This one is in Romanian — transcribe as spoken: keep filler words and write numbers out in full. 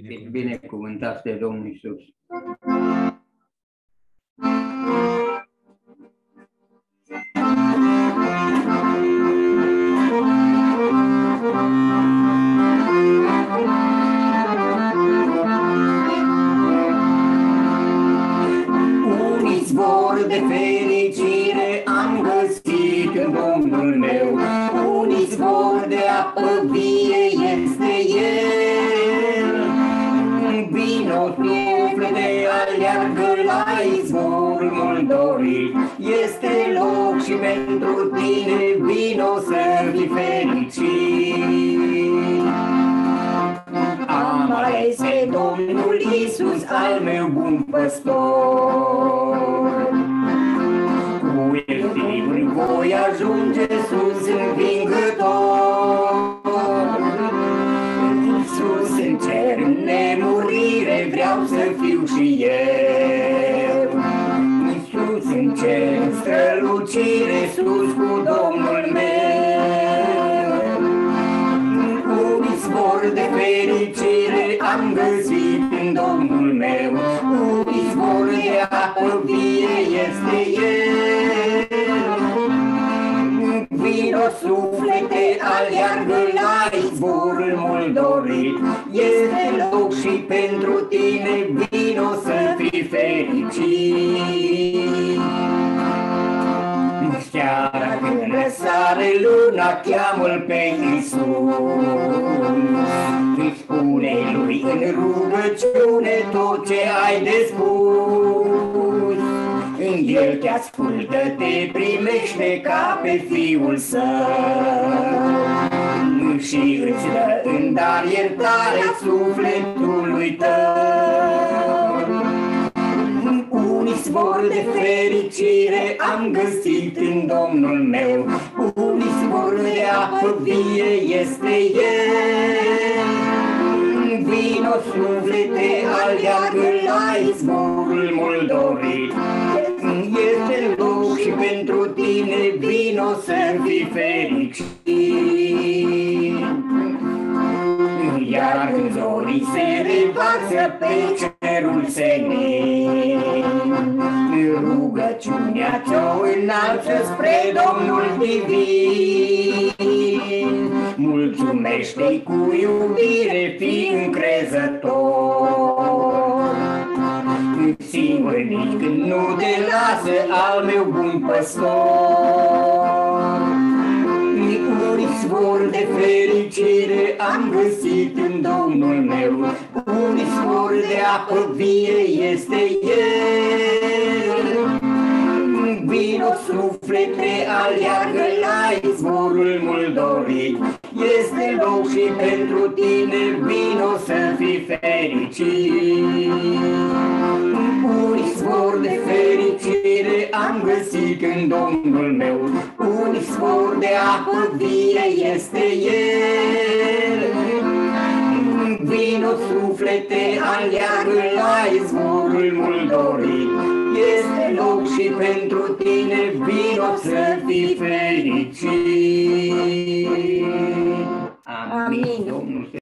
binecuvântat. Binecuvântat de Domnul Iisus. Un izvor de fericire am găsit în Domnul meu, un izvor de apă vie este El. Vino, suflete, aleargă la izvorul mult dorit, este loc și pentru tine, vino să fii fericit. Am ales pe Domnul Iisus, al meu bun păstor. Cu El sigur voi ajunge sus învingător. Sus în cer, în nemurire, vreau să fiu și eu. Sus în cer, în strălucire, sus cu Domnul meu. Un izvor de fericire am găsit în Domnul meu, un izvor de apă vie este El. Vino, suflete, aleargă la izvorul mult dorit, este loc și pentru tine, vino să fii fericit. Seara când răsare luna, cheamă-L pe Iisus, îi spune Lui în rugăciune tot ce ai de spus. El te ascultă, te primește ca pe Fiul Său și îți dă în dar iertare sufletului tău. Un izvor de fericire am găsit în Domnul meu, un izvor de apă vie este El. Vino, suflete, aleargă la izvorul mult dorit, este loc și pentru tine, vino să fii fericit. Iar când zorii se revarsă pe cerul senin, rugăciunea ți-o înalță spre Domnul divin. Mulțumește-i cu iubire, fii încrezător. Singurnic când nu te lasă, al meu bun păstor. Un izvor de fericire am găsit în Domnul meu, un izvor de apă vie este El. Vino, suflete, aleargă la izvorul mult dorit, este loc și pentru tine, vino să fii fericit. Un izvor de fericire am găsit în Domnul meu, un izvor de apă vie este El. Vino, suflete, aleargă la izvorul mult dorit, este loc și pentru tine, vino să fii fericit. Amin. Amin. Domnul